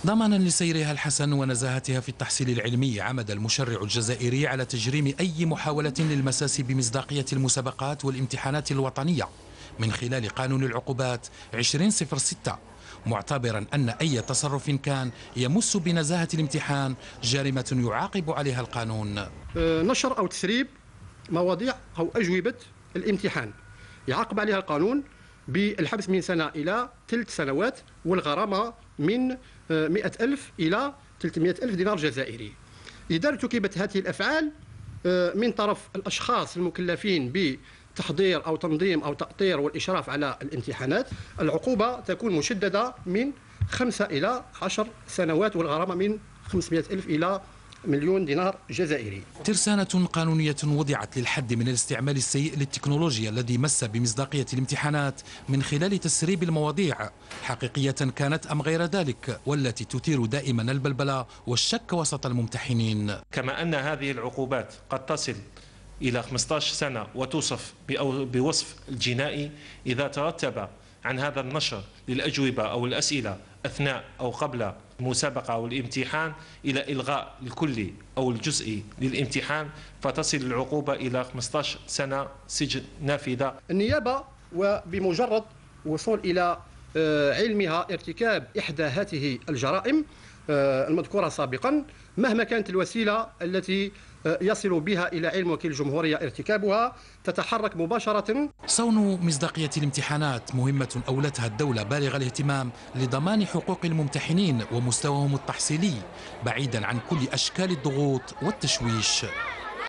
ضمانا لسيرها الحسن ونزاهتها في التحصيل العلمي، عمد المشرع الجزائري على تجريم أي محاولة للمساس بمصداقية المسابقات والامتحانات الوطنية من خلال قانون العقوبات 2006، معتبرا أن أي تصرف كان يمس بنزاهة الامتحان جريمة يعاقب عليها القانون. نشر أو تسريب مواضيع أو أجوبة الامتحان يعاقب عليها القانون بالحبس من سنة إلى 3 سنوات والغرامة من 100,000 إلى 300,000 دينار جزائري. إذا ارتكبت هذه الأفعال من طرف الأشخاص المكلفين بتحضير أو تنظيم أو تأطير والإشراف على الامتحانات، العقوبة تكون مشددة من 5 إلى 10 سنوات والغرامة من 500,000 إلى 1,000,000 دينار جزائري. ترسانة قانونية وضعت للحد من الاستعمال السيء للتكنولوجيا الذي مس بمصداقية الامتحانات من خلال تسريب المواضيع، حقيقية كانت أم غير ذلك، والتي تثير دائما البلبلة والشك وسط الممتحنين. كما أن هذه العقوبات قد تصل إلى 15 سنة وتوصف بوصف الجنائي إذا ترتب عن هذا النشر للأجوبة أو الأسئلة أثناء أو قبل المسابقة أو الامتحان إلى إلغاء الكلي أو الجزئي للامتحان، فتصل العقوبة إلى 15 سنة سجن نافذة. النيابة وبمجرد وصول إلى علمها ارتكاب إحدى هذه الجرائم المذكورة سابقا، مهما كانت الوسيلة التي يصل بها إلى علم وكيل الجمهورية ارتكابها، تتحرك مباشرة. صون مصداقية الامتحانات مهمة أولتها الدولة بالغ الاهتمام لضمان حقوق الممتحنين ومستواهم التحصيلي، بعيدا عن كل أشكال الضغوط والتشويش.